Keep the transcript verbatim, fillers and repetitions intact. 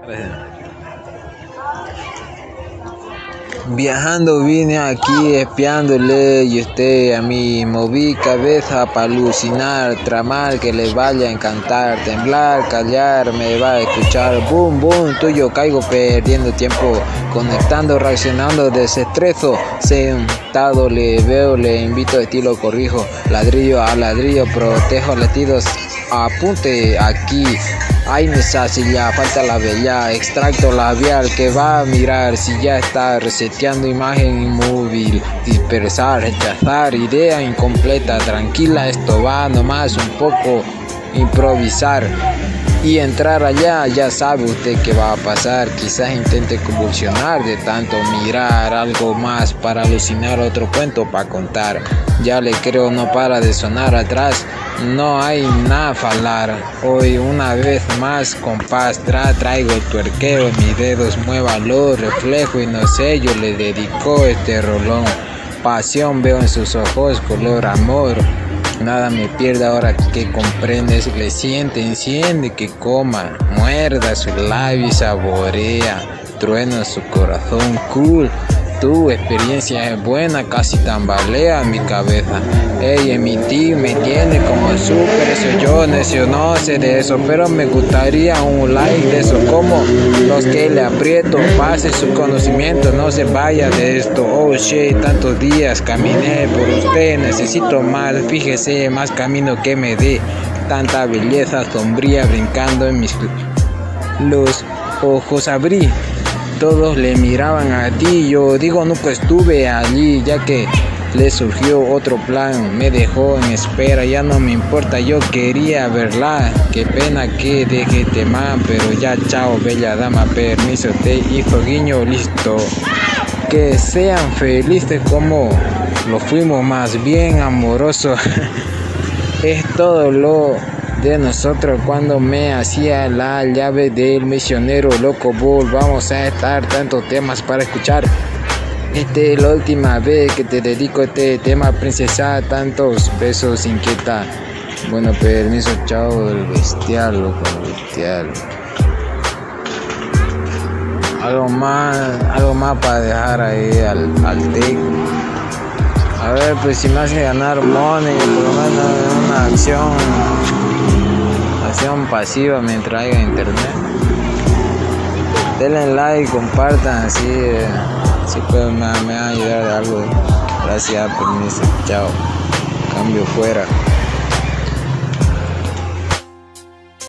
Viajando vine aquí espiándole y usted a mí moví cabeza para alucinar, tramar que le vaya a encantar, temblar, callar, me va a escuchar, boom, boom, tuyo caigo perdiendo tiempo, conectando, reaccionando, desestreso, sentado le veo, le invito, estilo corrijo, ladrillo a ladrillo, protejo latidos, apunte aquí. Ay, me ya falta la bella, extracto labial que va a mirar si ya está reseteando imagen inmóvil, dispersar, rechazar, idea incompleta, tranquila, esto va nomás un poco improvisar y entrar allá, ya sabe usted qué va a pasar, quizás intente convulsionar de tanto mirar, algo más para alucinar, otro cuento para contar, ya le creo no para de sonar atrás, no hay nada falar, hoy una vez más compás, tra traigo el tuerqueo, mis dedos muévalo, reflejo y no sé, yo le dedico este rolón, pasión veo en sus ojos, color amor. Nada me pierde ahora que comprendes, le siente, enciende, que coma, muerda su labio y saborea, trueno su corazón, cool, tu experiencia es buena, casi tambalea mi cabeza, ey, en mi team me tiene como súper, eso yo necio, no sé de eso, pero me gustaría un like de eso, como los que le aprieto, pase su conocimiento, no se vaya de esto, oh shit, tantos días caminé por usted, necesito más, fíjese, más camino que me dé, tanta belleza sombría brincando en mis los ojos abrí. Todos le miraban a ti, yo digo nunca estuve allí, ya que le surgió otro plan, me dejó en espera, ya no me importa, yo quería verla, qué pena que deje tema, pero ya chao bella dama, permiso te hizo guiño, listo, que sean felices como lo fuimos, más bien amorosos, es todo lo de nosotros cuando me hacía la llave del misionero loco bull. Vamos a estar tantos temas para escuchar. Esta es la última vez que te dedico este tema, princesa, tantos besos inquieta. Bueno, permiso, chao, el bestial, loco, el bestial. Algo más, algo más para dejar ahí al, al tec. A ver, pues si me hace ganar money, por lo menos una acción. Acción pasiva mientras haya internet. Denle like, compartan, así, eh, si pueden, me, me van a ayudar de algo. Gracias, permiso, chao. Cambio fuera.